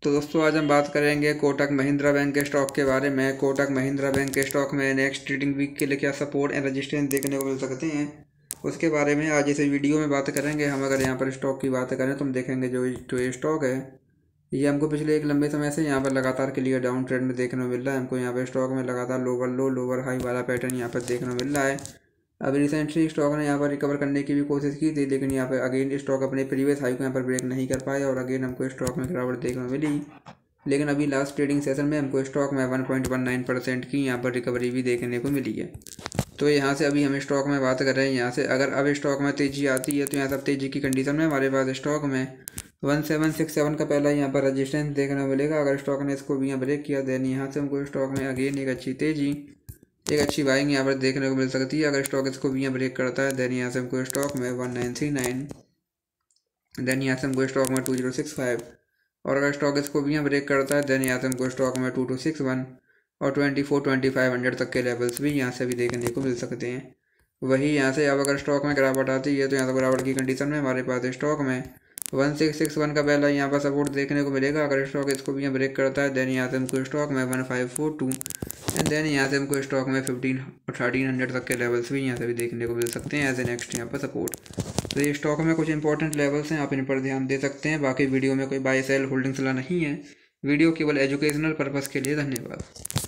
तो दोस्तों आज हम बात करेंगे कोटक महिंद्रा बैंक के स्टॉक के बारे में। कोटक महिंद्रा बैंक के स्टॉक में नेक्स्ट ट्रेडिंग वीक के लिए क्या सपोर्ट एंड रेजिस्टेंस देखने को मिल सकते हैं, उसके बारे में आज इस वीडियो में बात करेंगे। हम अगर यहाँ पर स्टॉक की बात करें तो हम देखेंगे जो ये स्टॉक है ये हमको पिछले एक लंबे समय से यहाँ पर लगातार क्लियर डाउन ट्रेंड में देखने को मिल रहा है। हमको यहाँ पर स्टॉक में लगातार लोअर लो लोअर हाई वाला पैटर्न यहाँ पर देखने को मिल रहा है। अभी रिसेंटली स्टॉक ने यहाँ पर रिकवर करने की भी कोशिश की थी, लेकिन यहाँ पर अगेन स्टॉक अपने प्रीवियस हाई को यहाँ पर ब्रेक नहीं कर पाया और अगेन हमको स्टॉक में गिरावट देखने को मिली। लेकिन अभी लास्ट ट्रेडिंग सेशन में हमको स्टॉक में 1.19% की यहाँ पर रिकवरी भी देखने को मिली है। तो यहाँ से अभी हम स्टॉक में बात कर रहे हैं। यहाँ से अगर अब स्टॉक में तेज़ी आती है तो यहाँ सब तेज़ी की कंडीशन में हमारे पास स्टॉक में 1767 का पहला यहाँ पर रजिस्टेंस देखने को मिलेगा। अगर स्टॉक ने इसको भी यहाँ ब्रेक किया देन यहाँ से हमको स्टॉक में अगेन एक अच्छी तेज़ी एक अच्छी बाइंग यहाँ पर देखने को मिल सकती है। अगर स्टॉक इसको भी यहाँ ब्रेक करता है देन यहाँ से हमको स्टॉक में 1939, देन यहाँ से हमको स्टॉक में 2065 और अगर स्टॉक इसको भी यहाँ ब्रेक करता है देन यहाँ से हमको स्टॉक में 2261 और 24-2500 तक के लेवल्स भी यहाँ से भी देखने को मिल सकते हैं। वही यहाँ से अब अगर स्टॉक में गिरावट आती है तो यहाँ से गिरावट की कंडीशन में हमारे पास स्टॉक में 1661 का पहला यहाँ पर सपोर्ट देखने को मिलेगा। अगर स्टॉक इसको भी यहाँ ब्रेक करता है देन यहाँ से हमको स्टॉक में 1542 एंड देन यहाँ से हमको स्टॉक में 15 और 1300 तक के लेवल्स भी यहाँ से भी देखने को मिल सकते हैं एज ए नेक्स्ट यहाँ पर सपोर्ट। तो ये स्टॉक में कुछ इंपॉर्टेंट लेवल्स हैं, आप इन पर ध्यान दे सकते हैं। बाकी वीडियो में कोई बाय सेल होल्डिंग सलाह नहीं है, वीडियो केवल एजुकेशनल पर्पज़ के लिए। धन्यवाद।